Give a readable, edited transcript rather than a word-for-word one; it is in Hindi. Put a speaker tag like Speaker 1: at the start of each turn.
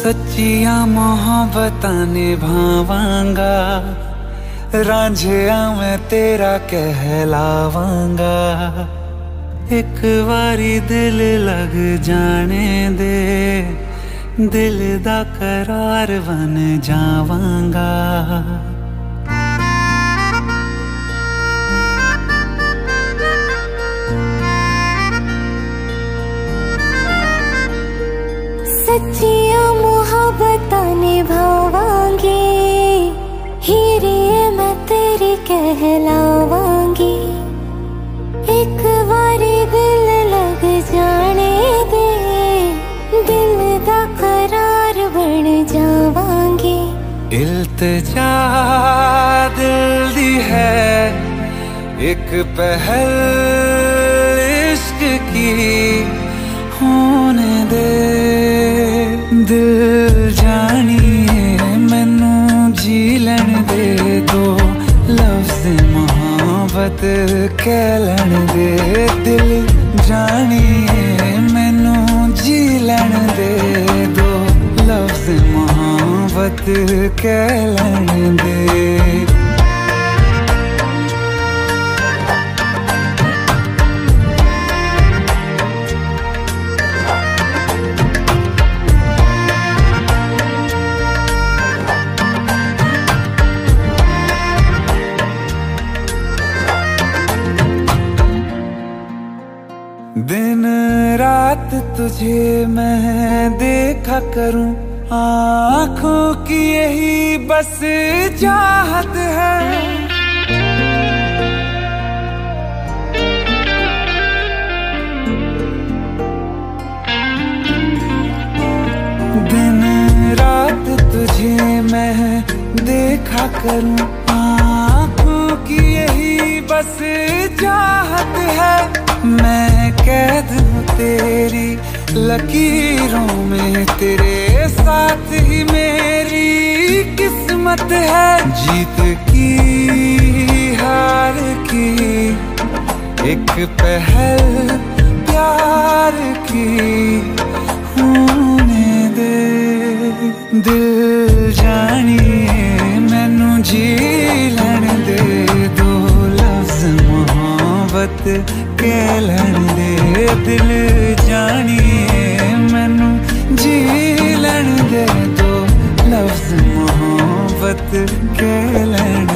Speaker 1: सच्चियां मोहब्बतां निभावांगा, रांझिया मैं तेरा कहलावांगा। एक बारी दिल लग जाने दे, दिल दा करार बन जावांगा।
Speaker 2: सच्चियां मोहब्बतां निभावांगी, हीरे मैं तेरी कहलावांगी। एक बारी दिल लग जाने दे, दिल दा करार बन जावांगी।
Speaker 1: इल्तिजा दिल दी है एक पहल इश्क की, होने दे दिल जानिए मैनू जी लैन दे। दो लफ्ज़ मोहब्बत कह लैन दे, दिल जानिए मैनू जी लैन दे। दो लफ्ज़ मोहब्बत कह लैन दे। दिन रात तुझे मैं देखा करूं, आँखों की यही बस चाहत है। दिन रात तुझे मैं देखा करूं, आँखों की यही बस चाहत है। मैं कैद हूँ तेरी लकीरों में, तेरे साथ ही मेरी किस्मत है। जीत की हार की एक पहल प्यार की, होने दे दिल जानिए मैनू जी लैन दे। दो लफ्ज़ मोहब्बत कह लैन दे, दिल जानिए मैनू जी लैन दे। दो लफ्ज़ मोहब्बत कह लैन